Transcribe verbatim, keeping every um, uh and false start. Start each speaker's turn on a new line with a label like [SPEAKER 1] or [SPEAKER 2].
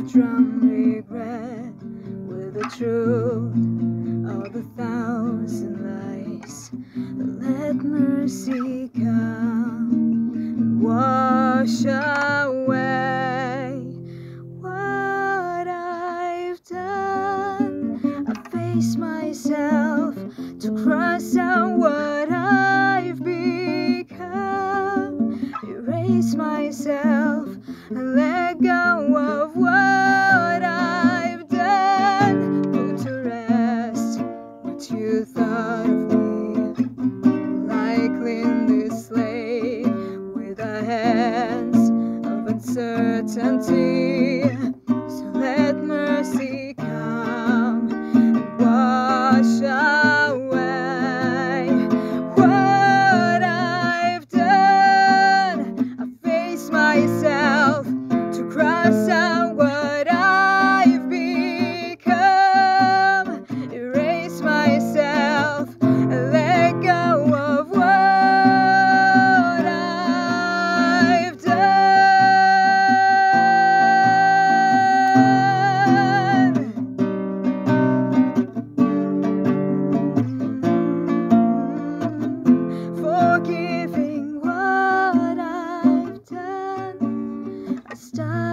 [SPEAKER 1] drown regret with the truth of a thousand lies. Let mercy come and wash away what I've done. I face myself to cross out what I've become, erase myself and let go of what I've done. Put to rest what you thought of me, likely in this slate with the hands of uncertainty. So let mercy come and wash away what I've done. I face myself to cross out what I've become, erase myself and let go of what I've done. Forgiving what I've done, I start